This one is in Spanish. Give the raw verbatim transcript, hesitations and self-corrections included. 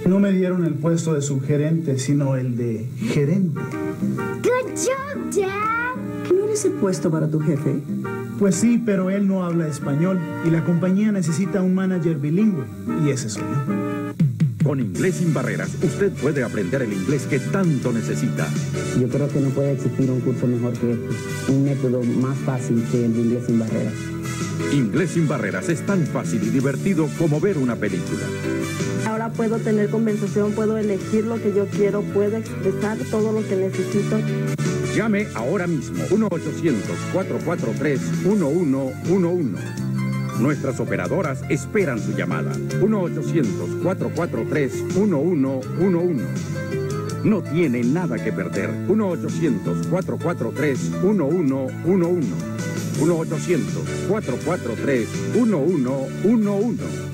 No me dieron el puesto de subgerente, sino el de gerente. Good job, Dad. ¿No eres el puesto para tu jefe? Pues sí, pero él no habla español y la compañía necesita un manager bilingüe. Y ese soy yo. Con Inglés Sin Barreras, usted puede aprender el inglés que tanto necesita. Yo creo que no puede existir un curso mejor que este. Un método más fácil que el de Inglés Sin Barreras. Inglés Sin Barreras es tan fácil y divertido como ver una película. Ahora puedo tener conversación, puedo elegir lo que yo quiero, puedo expresar todo lo que necesito. Llame ahora mismo, uno ochocientos, cuatro cuatro tres, uno uno uno uno. Nuestras operadoras esperan su llamada. uno ochocientos, cuatro cuatro tres, uno uno uno uno. No tiene nada que perder. uno ochocientos, cuatro cuatro tres, uno uno uno uno. uno ochocientos, cuatro cuatro tres, uno uno uno uno.